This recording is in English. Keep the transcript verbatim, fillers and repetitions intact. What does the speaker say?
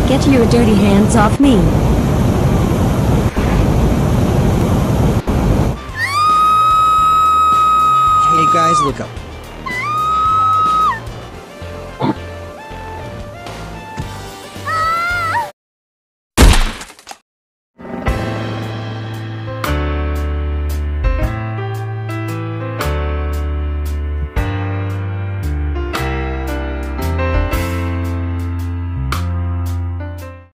Get your dirty hands off me. Hey guys, look up.